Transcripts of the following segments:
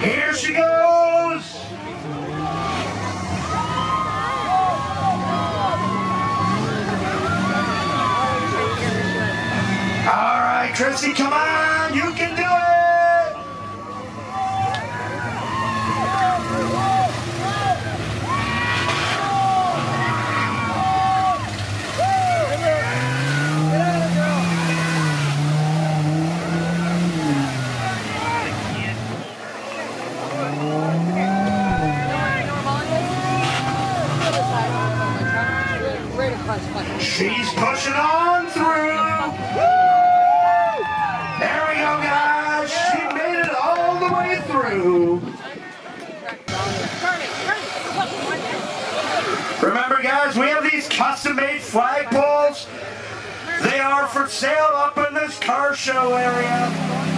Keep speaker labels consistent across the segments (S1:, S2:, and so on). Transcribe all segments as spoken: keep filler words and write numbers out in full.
S1: Here she goes. All right, Chrissy, come on. You can do it. She's pushing on through. There we go, guys. She made it all the way through. Remember, guys, we have these custom-made flagpoles. They are for sale up in this car show area.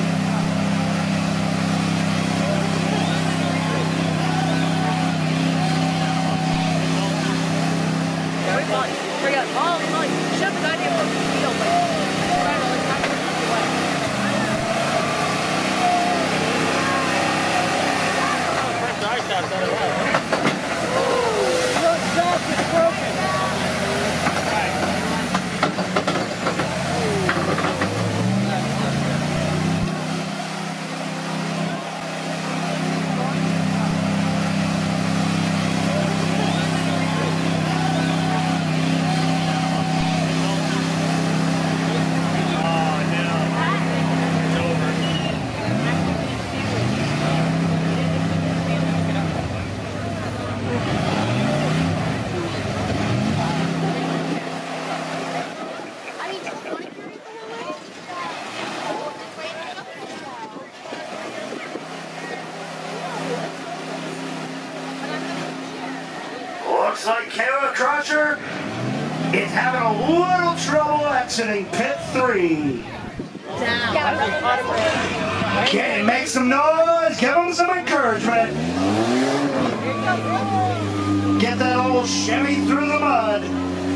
S2: Bring up all the money. Shove the goddamn fucking field, like, right on the top of the way. First ice out of that. Your stop is broken. Looks like Kayla Krusher is having a little trouble exiting pit three. Down.
S1: Okay, make some noise, give them some encouragement. Get that old Chevy through the mud.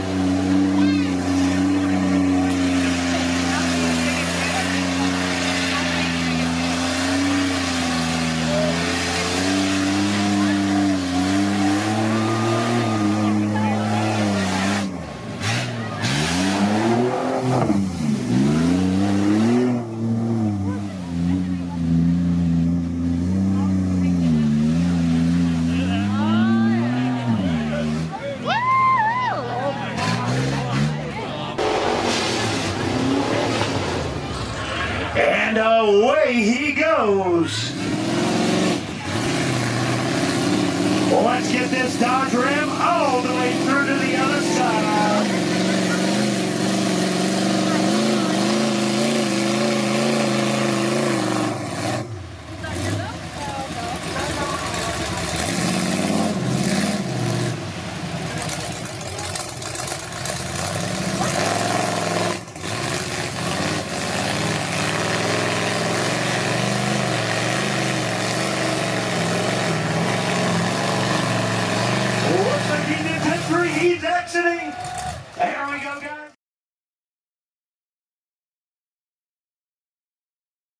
S1: And away he goes. Well, let's get this Dodge Ram all the way through to the other side.